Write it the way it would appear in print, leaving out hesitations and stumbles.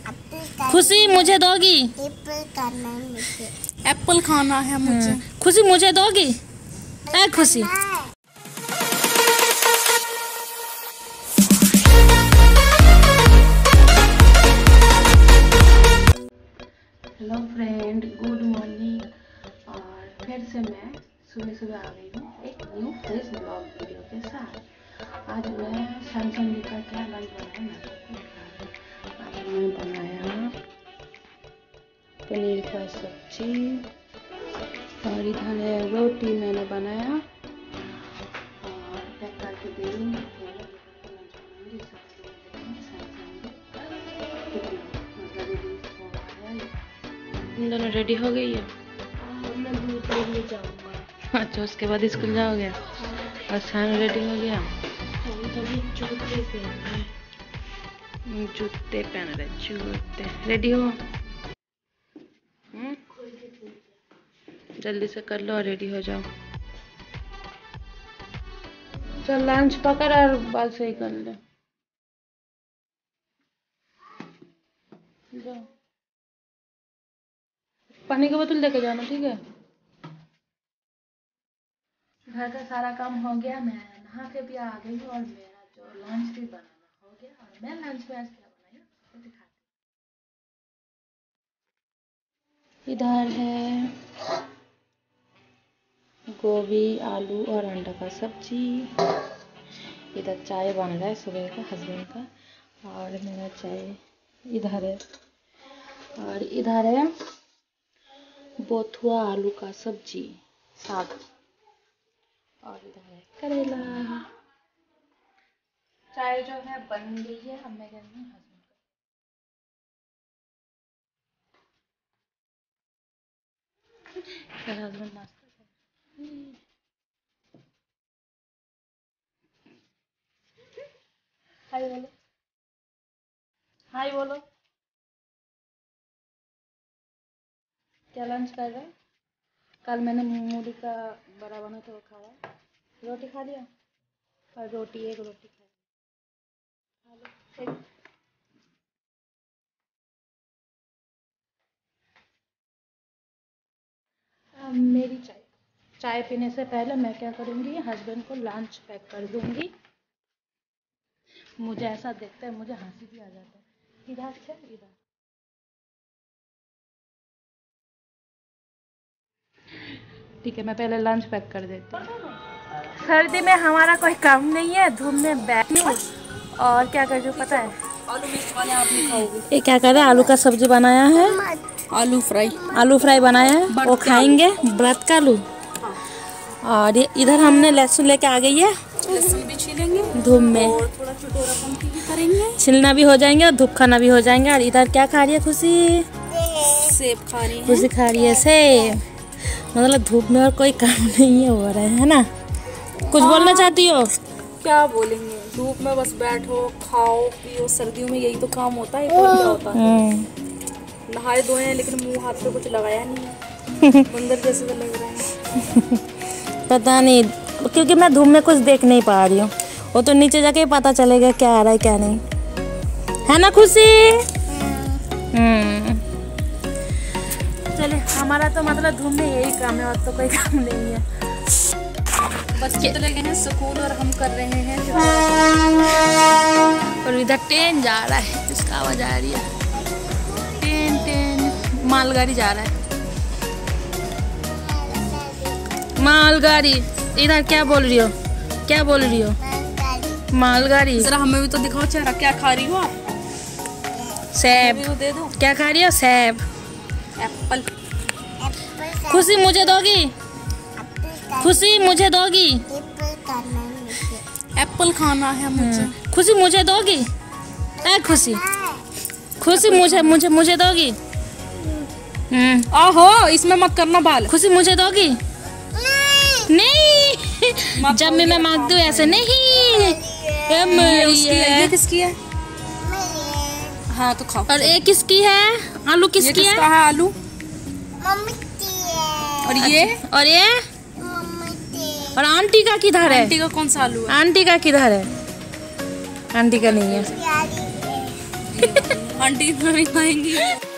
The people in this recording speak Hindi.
खुशी मुझे दोगी? एप्पल खाना है मुझे। खुशी मुझे दोगी? ऐ Khushi. Hello friend, good morning. और फिर से मैं सुबह आ गई हूँ एक न्यू फ्रेश ब्लॉग वीडियो के साथ। आज मैं सैमसंग का क्या लंच बनाया, मैं बनाया पनीर का सब्जी और इधर है रोटी मैंने बनाया और पैक करके दे दूँगी। इन दोनों रेडी हो गई है। मैं दूध लेने जाऊंगा। अच्छा, उसके बाद स्कूल जाओगे? और साइन रेडी हो गया। जूते पहन रहे, जूते रेडी हो। जल्दी से कर लो और रेडी हो जाओ। चल लंच पकड़ और बाल सही कर ले। जाओ, पानी की बोतल लेके जाना, ठीक है? घर का सारा काम हो गया, मैं नहा के भी आ गई हूँ और मेरा जो लंच भी बनाना हो गया। और मैं लंच में आज क्या बनाई हूँ दिखाती हूँ। इधर है गोभी, आलू और अंडा का सब्जी। इधर चाय बन रहा है सुबह का हस्बैंड का, और मेरा चाय इधर है। और इधर है बोथुआ आलू का सब्जी सादा, और इधर है करेला। चाय जो है बन गई है, अब मैं गई हूँ हस्बैंड का। हस्बैंड नाश्ता हाय बोलो, हाय बोलो। क्या लंच कर रहे हैं? कल मैंने मूली का बड़ा बना था, वो खाया। रोटी खा लिया और रोटी एक रोटी खाई। मेरी चाय पीने से पहले मैं क्या करूँगी, हस्बैंड को लंच पैक कर दूँगी। मुझे ऐसा देखता है, मुझे हंसी भी आ जाता है। इधर से इधर ठीक है, मैं पहले लंच पैक कर देती हूँ। सर्दी में हमारा कोई काम नहीं है, धूप में बैठी हूँ और क्या कर रही हूँ पता है? आलू मिक्स वाले आप नहीं खाओगे? ये क्या कर रहे हैं? आलू का सब्जी बनाया है, आलू फ्राई बनाया है, वो खाएंगे व्रत का आलू। और इधर हमने लहसुन लेके आ गई है, लहसुन भी छीलेंगे धूप में, और थोड़ा चटोरा पंक्ति भी करेंगे, छिलना भी हो जाएंगे और धूप खाना भी हो जाएंगे। और इधर क्या खा रही है खुशी? सेब खा रही है। खुशी खा रही है सेब। मतलब धूप में और कोई काम नहीं है, हो रहा है ना? कुछ बोलना चाहती हो? क्या बोलेंगे, धूप में बस बैठो, खाओ पियो। सर्दियों में यही तो काम होता है। और क्या होता है? नहाए धोए हैं लेकिन मुंह हाथ पे कुछ लगाया नहीं है। बंदर जैसे तो लग रहे हैं। पता नहीं, क्योंकि मैं धूप में कुछ देख नहीं पा रही हूँ। वो तो नीचे जाके पता चलेगा क्या आ रहा है क्या नहीं, है ना खुशी? चलिए, हमारा तो मतलब धूप में यही काम है और तो कोई काम नहीं है। बच्चे चले गए हैं स्कूल और हम कर रहे हैं। और इधर ट्रेन जा रहा है, इसका आवाज आ रही है। ट्रेन मालगाड़ी जा रहा है, मालगाड़ी। इधर क्या बोल रही हो? क्या बोल रही हो? मालगाड़ी। जरा हमें भी तो दिखाओ चेहरा, क्या खा रही हो आप? सेब दे दो। क्या खा रही हो? सेब, एप्पल। खुशी मुझे दोगी? खुशी मुझे दोगी? एप्पल खाना है मुझे। खुशी मुझे दोगी? ऐ खुशी, खुशी मुझे दोगी? आहो, इसमें मत करना बाल। खुशी मुझे दोगी? नहीं, जब मैं मांगती हूँ ऐसे नहीं। ये किसकी है? हाँ तो खाओ। और ये किसकी है? आलू किसकी है? है आलू? मम्मी की है। और ये और आंटी का किधर है? आंटी का कौन सा आलू है? आंटी का किधर है? आंटी का नहीं है। आंटी इतना नहीं खाएंगी।